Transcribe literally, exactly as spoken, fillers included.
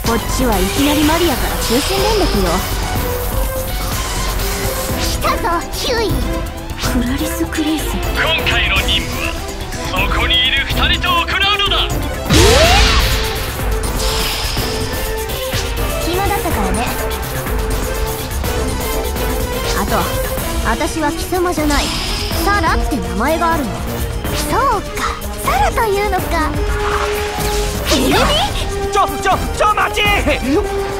こっちはいきなりマリアから通信連絡よ。 来たぞヒューイ。 クラリス・クレイス。 今回の任務はそこにいるふたりと行うのだ。 暇だったからね。あと私は貴様じゃない、サラって名前があるの。 そうか、サラというのか。 ちょちょちょ待ち。